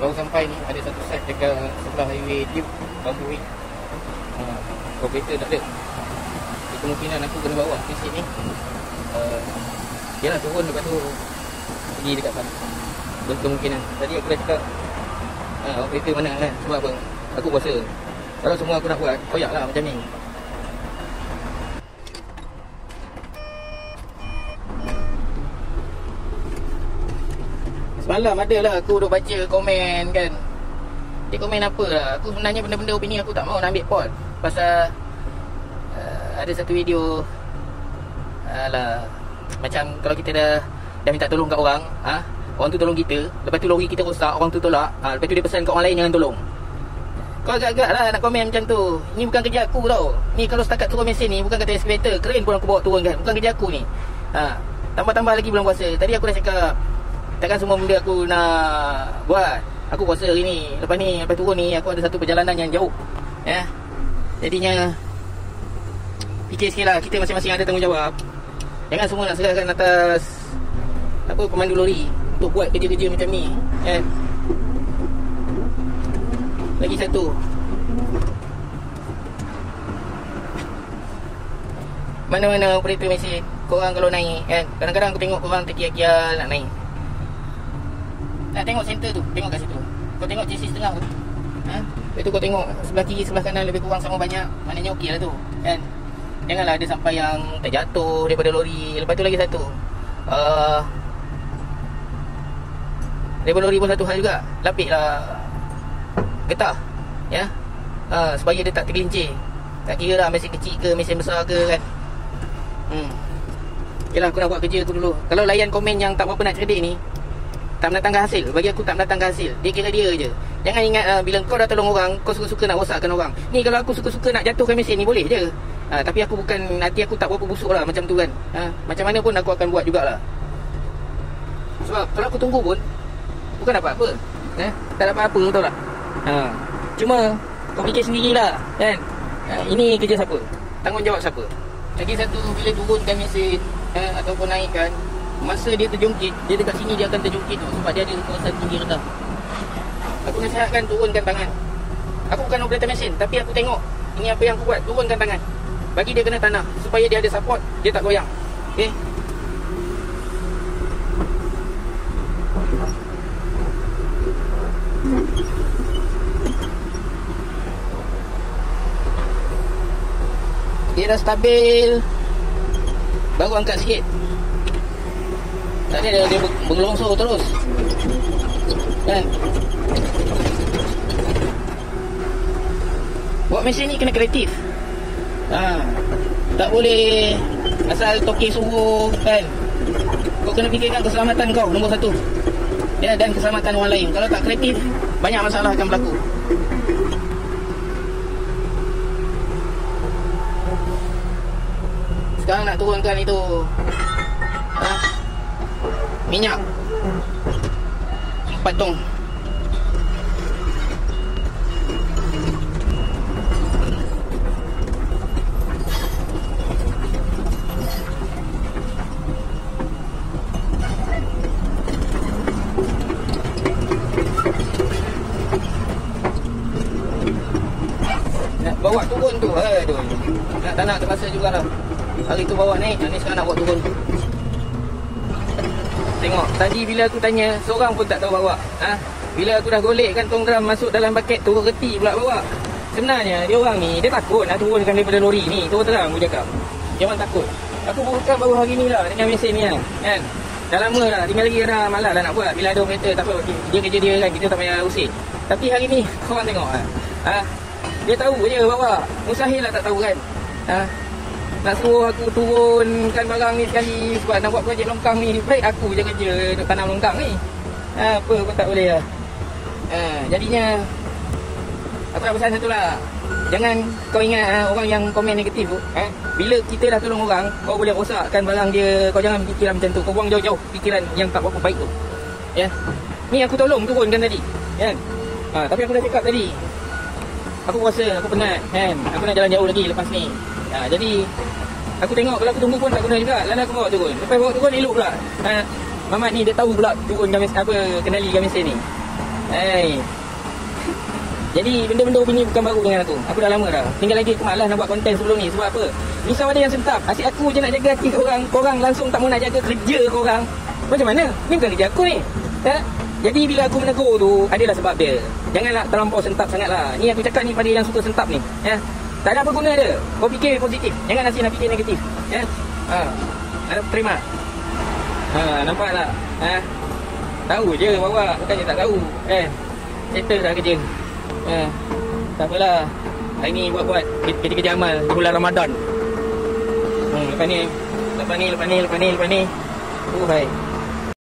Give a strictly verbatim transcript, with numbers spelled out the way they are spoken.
baru sampai ni. Ada satu site dekat sebelah highway Deep Bambu Wing. uh, Operator tak ada. Jadi kemungkinan aku kena bawa mesin ni. uh, Yalah turun lepas tu pergi dekat sana. Berkemungkinan. Tadi aku dah cakap uh, operator mana kan. Sebab apa? Aku kuasa. Kalau semua aku nak buat, koyak lah macam ni. Semalam ada lah aku duk baca komen kan. Dia komen apa lah. Aku sebenarnya benda-benda opini aku tak mau nak ambil pot. Pasal uh, ada satu video alah, macam kalau kita dah dah minta tolong kat orang, ha? Orang tu tolong kita, lepas tu lori kita rosak, orang tu tolak, ha? Lepas tu dia pesan kat orang lain jangan tolong. Kau agak-agak lah nak komen macam tu. Ni bukan kerja aku tau. Ni kalau setakat turun mesin ni, bukan kata excavator, crane pun aku bawa turun kan. Bukan kerja aku ni, ha? Tambah-tambah lagi bulan puasa. Tadi aku dah cakap takkan semua benda aku nak buat. Aku puasa hari ni. Lepas ni, lepas turun ni aku ada satu perjalanan yang jauh, ya. Jadinya fikir sikit lah. Kita masing-masing ada tanggungjawab. Jangan semua nak serahkan atas apa pemandu lori untuk buat kerja-kerja macam ni, ya. Lagi satu, mana-mana operator mesin, korang kalau naik kan, kadang-kadang aku tengok korang terkial-kial nak naik. Nak tengok center tu, tengok kat situ. Kau tengok chassis tengah tu, ha? Lepas tu kau tengok sebelah kiri, sebelah kanan lebih kurang sama banyak. Maknanya okey lah tu, kan. Janganlah ada sampai yang terjatuh daripada lori. Lepas tu lagi satu, uh, daripada lori pun satu hal juga. Lapiklah getah, ya. uh, Supaya dia tak tergelincir. Tak kira lah mesin kecil ke mesin besar ke kan. Hmm Yelah, aku nak buat kerja aku dulu. Kalau layan komen yang tak berapa nak cerdik ni, tak mendatangkan hasil. Bagi aku tak mendatangkan hasil. Dia kira dia je. Jangan ingat uh, bila kau dah tolong orang, kau suka-suka nak rosakkan orang. Ni kalau aku suka-suka nak jatuhkan mesin ni, boleh je. uh, Tapi aku bukan, hati aku tak berapa busuk lah macam tu kan. uh, Macam mana pun aku akan buat jugalah. Sebab kalau aku tunggu pun bukan dapat apa, eh? Tak dapat apa, tahu tak? Ha. Cuma kau fikir sendirilah kan. Ha, ini kerja siapa? Tanggungjawab siapa? Lagi satu, bila turunkan mesin, eh, ataupun naikkan, masa dia terjungkit, dia dekat sini dia akan terjungkit tu, sebab dia ada kawasan tinggi rendah. Aku nasihatkan turunkan tangan. Aku bukan operator mesin, tapi aku tengok ini apa yang aku buat. Turunkan tangan, bagi dia kena tanah, supaya dia ada support, dia tak goyang. Okay. Dia dah stabil, baru angkat sikit. Tadi dia, dia bergelongsor terus kan. Buat mesin ni kena kreatif, ha. Tak boleh asal toke suruh kan. Kau kena fikirkan keselamatan kau nombor satu, ya, dan keselamatan orang lain. Kalau tak kreatif, banyak masalah akan berlaku. Sekarang nak turunkan itu, ha? Minyak empat tong. Nak bawa turun tu, aduh, nak tak nak terpaksa jugalah. Hari tu bawa naik, ni sekarang nak bawa turun. Tengok, tadi bila aku tanya, seorang pun tak tahu bawa, ha? Bila aku dah golekkan tong drum masuk dalam baket, turun reti pula bawa. Sebenarnya dia orang ni, dia takut nak turunkan daripada lori ni. Terus terang aku cakap, dia orang takut. Aku buka baru hari ni lah dengan mesin ni kan. Dah lama lah, tinggal lagi dah malas lah nak buat. Bila ada operator, tak apa, dia kerja dia kan, kita tak payah usik. Tapi hari ni, korang tengok, ha? Ha? Dia tahu je bawa, mustahil lah tak tahu kan. Ha? Nak suruh aku turunkan barang ni sekali sebab nak buat projek longkang ni, baik aku je kerja untuk tanam longkang ni, ha, apa pun tak boleh lah. Ha, jadinya aku nak pesan satu lah, jangan kau ingat ha, orang yang komen negatif tu, ha, bila kita dah tolong orang, kau boleh rosakkan barang dia. Kau jangan fikiran macam tu, kau buang jauh-jauh fikiran yang tak berapa baik tu, ya. Ni aku tolong turunkan tadi, kan, ha, tapi aku dah cakap tadi, aku rasa aku penat kan, aku nak jalan jauh lagi lepas ni. Ha, jadi aku tengok kalau aku tunggu pun tak guna juga. Lalu aku bawa turun. Lepas bawa turun elok pula. Ha, Mamat ni dia tahu pula turun gamis apa, kendalikan mesin ni. Hey. Jadi benda-benda begini bukan baru dengan aku. Aku dah lama dah. Tinggal lagi aku malas nak buat konten sebelum ni. Sebab apa? Risau ada yang sentap. Asyik aku je nak jaga hati korang. Korang langsung tak mau nak jaga kerja korang. Macam mana? Ni bukan kerja aku ni. Ya? Jadi bila aku menegur tu, adalah sebab dia. Janganlah terlampau sentap sangat lah. Ni aku cakap ni pada yang suka sentap ni. Ya? Tak ada apa guna dia. Kau fikir positif. Jangan asyik nak fikir negatif. Ya? Ha. Harap terima. Ha, nampak tak? Ha? Tahu je bawa. Bukannya tak tahu. Eh. Settle dah kerja. Eh, tak apalah. Hari ni buat-buat kita kerja amal di bulan Ramadan. Hmm, lepas ni, lepas ni, lepas ni, lepas ni, lepas ni. Oh, hai.